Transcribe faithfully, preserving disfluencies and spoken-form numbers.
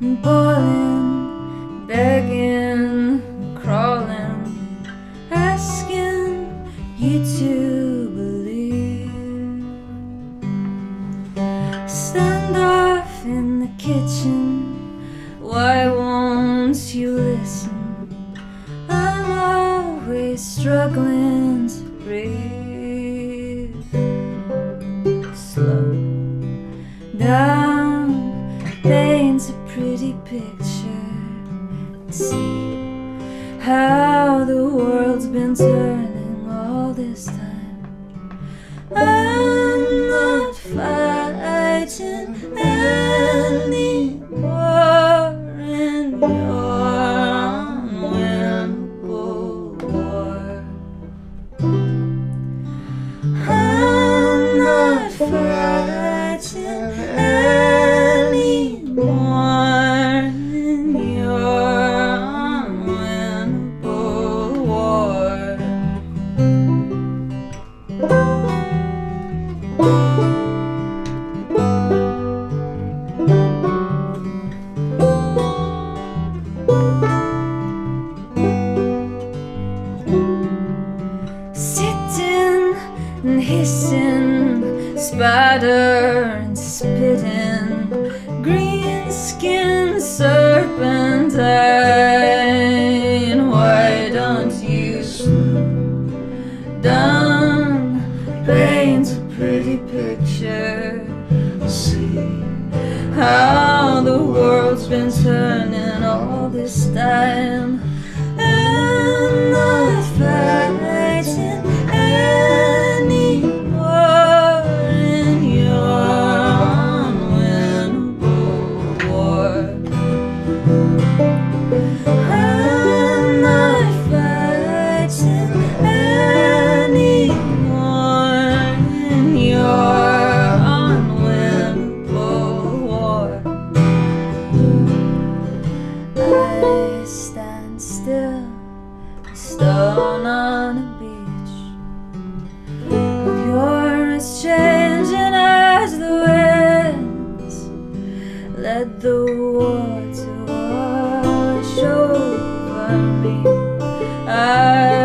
boiling, begging, crawling, asking you to believe. Stand off in the kitchen, why won't you listen? I'm always struggling to breathe. Slow down, paint a pretty picture, and see how the world's been turning all this time. I'm not fighting anymore in your unwinnable war. I'm not fighting anymore in your unwinnable war. Sitting and hissing, spider and spitting, green skin serpentine. Why don't you slow down, paint a pretty picture, see how the world's been turning all this time. I'm not fighting anymore in your unwinnable war. I'm not fighting anymore in your unwinnable war. I stand still, a stone on a beach. Yours changing as the winds let the water wash over me. I